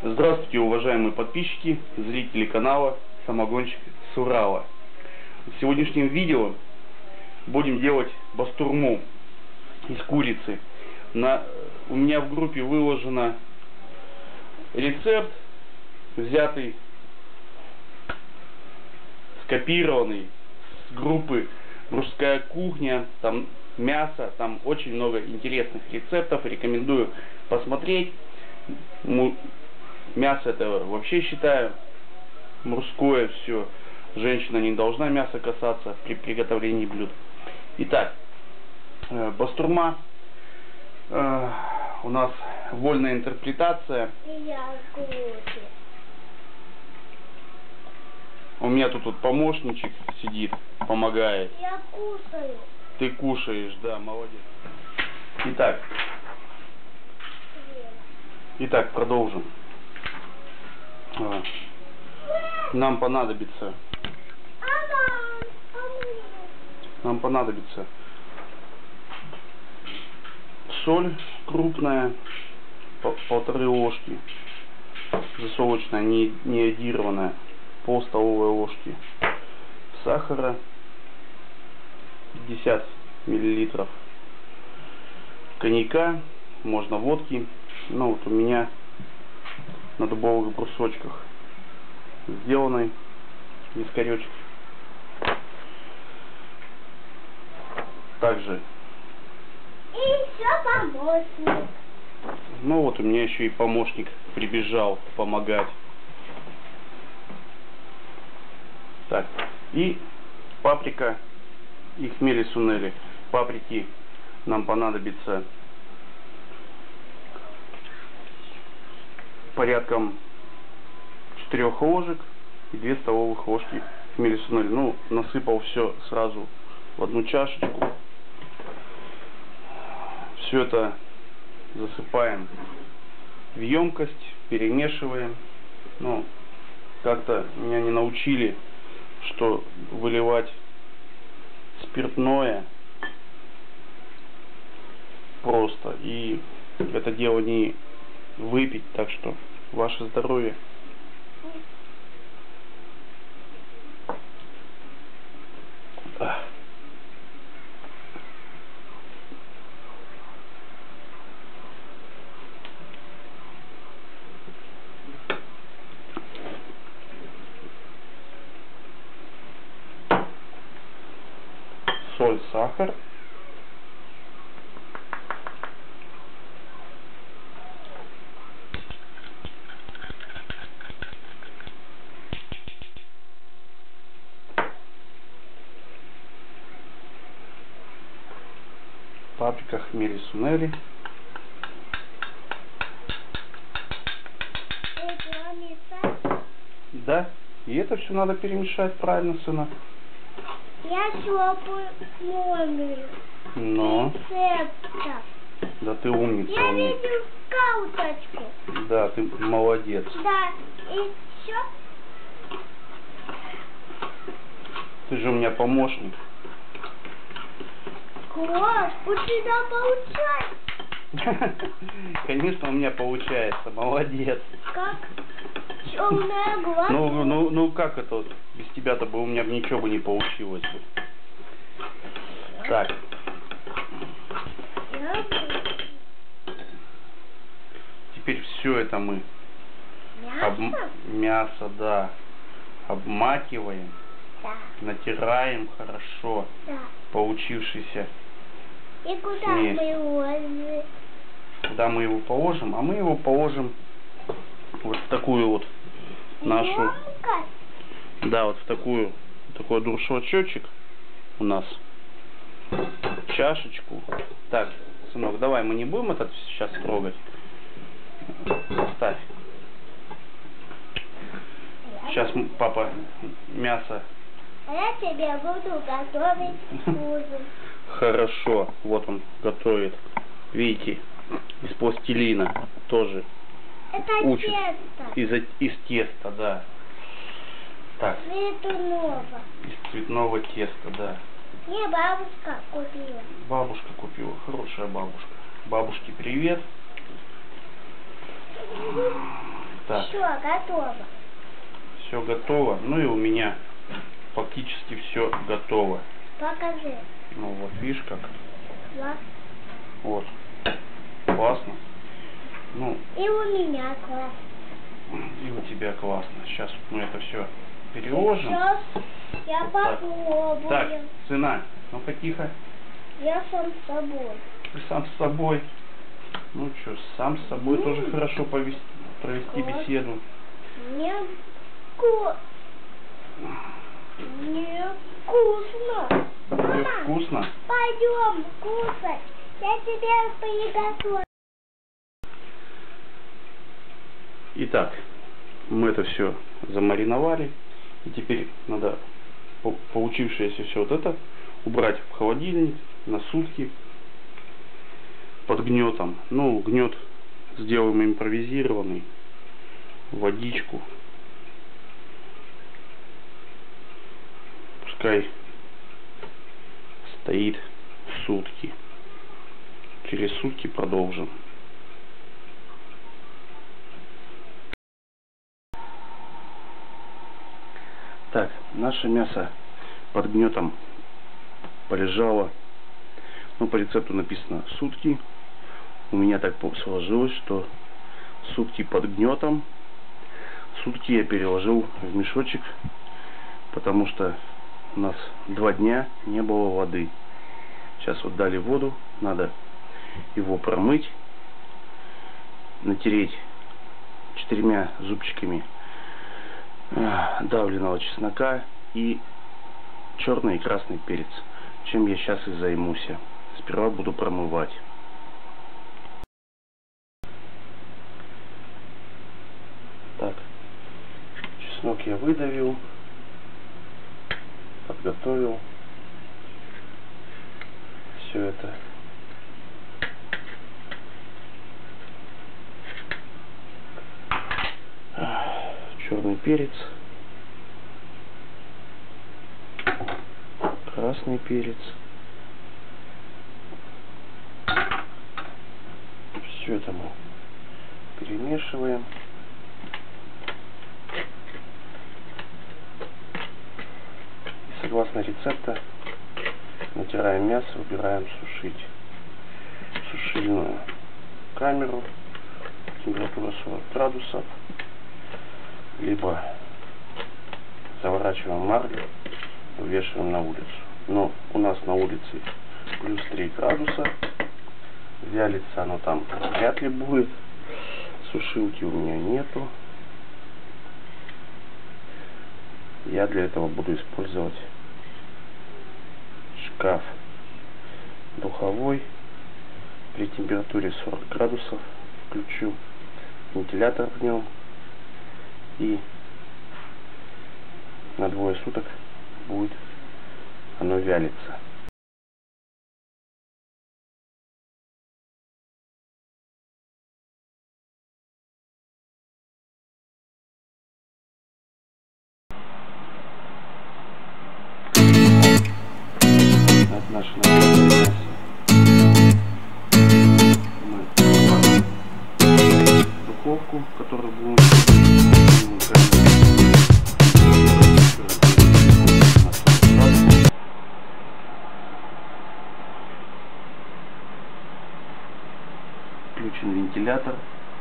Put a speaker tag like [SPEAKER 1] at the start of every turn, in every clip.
[SPEAKER 1] Здравствуйте, уважаемые подписчики, зрители канала Самогонщик с Урала. В сегодняшнем видео будем делать бастурму из курицы. У меня в группе выложено рецепт, взятый, скопированный с группы «Мужская кухня». Там мясо, там очень много интересных рецептов. Рекомендую посмотреть. Мясо это вообще считаю мужское все. Женщина не должна мяса касаться при приготовлении блюд. Итак, бастурма. У нас вольная интерпретация. У меня тут помощничек сидит, помогает.
[SPEAKER 2] Я кушаю.
[SPEAKER 1] Ты кушаешь, да, молодец. Итак, продолжим. Нам понадобится соль крупная, 1,5 ложки, засолочная, не йодированная, пол столовой ложки, сахара 50 миллилитров, коньяка, можно водки, но вот у меня на дубовых брусочках сделанный вискаречек. Также
[SPEAKER 2] И еще помощник.
[SPEAKER 1] ну вот у меня еще и помощник прибежал помогать. Так, и паприка и хмели сунели. Паприки нам понадобится порядком 4 ложек и 2 столовых ложки хмели сунели. Ну, насыпал все сразу в одну чашечку. Все это засыпаем в емкость, перемешиваем. Ну, как-то меня не научили, что выливать спиртное просто. И это дело не выпить, так что ваше здоровье. Соль, сахар. Паприка, хмели сунели. Да, и это все надо перемешать правильно, сына.
[SPEAKER 2] Я шлепаю номер.
[SPEAKER 1] Но.
[SPEAKER 2] Рецепта.
[SPEAKER 1] Да ты умница.
[SPEAKER 2] Я видел кауточку.
[SPEAKER 1] Да, ты молодец.
[SPEAKER 2] Да, и все.
[SPEAKER 1] Ты же у меня помощник.
[SPEAKER 2] Класс, у тебя получается.
[SPEAKER 1] Конечно, у меня получается. Молодец.
[SPEAKER 2] Как темная глаза.
[SPEAKER 1] Ну как это вот? Без тебя-то бы у меня ничего бы не получилось. Так. Теперь все это мы мясо, да, обмакиваем,
[SPEAKER 2] Да.
[SPEAKER 1] натираем хорошо
[SPEAKER 2] Да.
[SPEAKER 1] получившийся
[SPEAKER 2] И куда
[SPEAKER 1] смесь.
[SPEAKER 2] мы его?
[SPEAKER 1] Куда мы его положим? А мы его положим вот в такую вот нашу,
[SPEAKER 2] Емкость?
[SPEAKER 1] да, вот в такой дуршочек у нас, чашечку. Так, сынок, давай, мы не будем это сейчас трогать. Ставь. Сейчас папа мясо.
[SPEAKER 2] А я тебе буду готовить ужин.
[SPEAKER 1] Хорошо, вот он готовит. Видите, из пластилина тоже.
[SPEAKER 2] Это
[SPEAKER 1] Учит.
[SPEAKER 2] тесто.
[SPEAKER 1] Из теста, да. Так,
[SPEAKER 2] Цветного.
[SPEAKER 1] из цветного теста, да.
[SPEAKER 2] Мне бабушка купила.
[SPEAKER 1] Бабушка купила, хорошая бабушка. Бабушке привет. Так.
[SPEAKER 2] Все, готово.
[SPEAKER 1] Все готово. Ну и у меня фактически все готово.
[SPEAKER 2] Покажи.
[SPEAKER 1] Ну вот, видишь как?
[SPEAKER 2] Класс.
[SPEAKER 1] Вот. Классно. Ну,
[SPEAKER 2] И у меня класс.
[SPEAKER 1] и у тебя классно. Сейчас мы это все переложим.
[SPEAKER 2] Сейчас я
[SPEAKER 1] Вот так.
[SPEAKER 2] попробую.
[SPEAKER 1] Так, сына, ну-ка тихо.
[SPEAKER 2] Я сам с собой.
[SPEAKER 1] Ты сам с собой. Ну что, сам с собой тоже хорошо провести
[SPEAKER 2] Класс.
[SPEAKER 1] беседу.
[SPEAKER 2] Мне Мне вкусно.
[SPEAKER 1] Тебе
[SPEAKER 2] Мама,
[SPEAKER 1] вкусно?
[SPEAKER 2] пойдем кушать. Я тебе приготовлю.
[SPEAKER 1] Итак, мы это все замариновали. И теперь надо получившееся все вот это убрать в холодильник на сутки под гнетом. Ну, гнет сделаем импровизированный. Водичку. Пускай стоит сутки. Через сутки продолжим. Так, наше мясо под гнетом полежало. Ну, по рецепту написано сутки. У меня так сложилось, что сутки под гнетом. Сутки я переложил в мешочек, потому что у нас 2 дня не было воды. Сейчас вот дали воду, надо его промыть, натереть 4 зубчиками давленного чеснока и черный и красный перец, чем я сейчас и займусь. Сперва буду промывать. Так, чеснок я выдавил, подготовил все это. Черный перец, красный перец. Все это мы перемешиваем. И согласно рецепта натираем мясо, убираем сушить в сушильную камеру, температура 40 градусов, либо заворачиваем марлю, вывешиваем на улицу. Но у нас на улице плюс 3 градуса, вялится оно там вряд ли будет, сушилки у меня нету. Я для этого буду использовать шкаф духовой. При температуре 40 градусов включу вентилятор в нем, и на 2 суток будет оно вялиться. Это наше настоящее мясо. Мы в духовку, которую будем включен вентилятор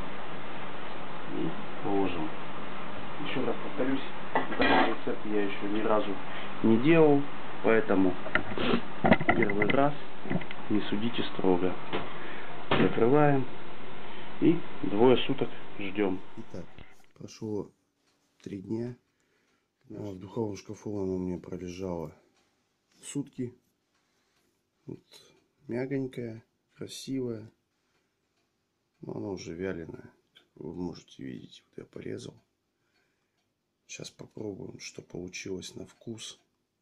[SPEAKER 1] и положим. Еще раз повторюсь, данный рецепт я еще ни разу не делал, поэтому первый раз, не судите строго. Закрываем и 2 суток ждем. Итак, прошло 3 дня. В духовом шкафу оно у меня пролежало сутки. Вот, мягонькая, красивая, но она уже вяленая. Вы можете видеть, вот я порезал. Сейчас попробуем, что получилось на вкус.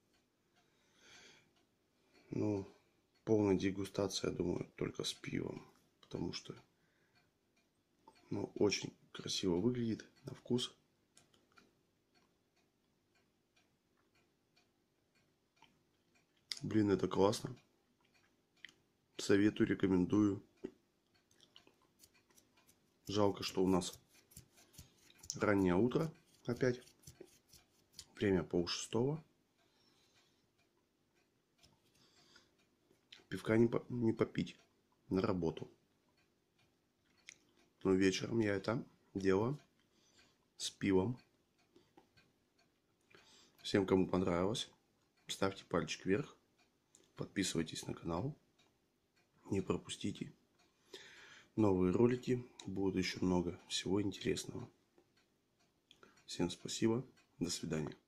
[SPEAKER 1] Ну, полная дегустация, я думаю, только с пивом. Потому что, ну, очень красиво выглядит на вкус. Блин, это классно. Советую, рекомендую. Жалко, что у нас Раннее утро опять. Время 5:30. Пивка не попить. На работу. Но вечером я это делаю с пивом. Всем, кому понравилось, ставьте пальчик вверх. Подписывайтесь на канал. Не пропустите. Новые ролики. Будет еще много всего интересного. Всем спасибо. До свидания.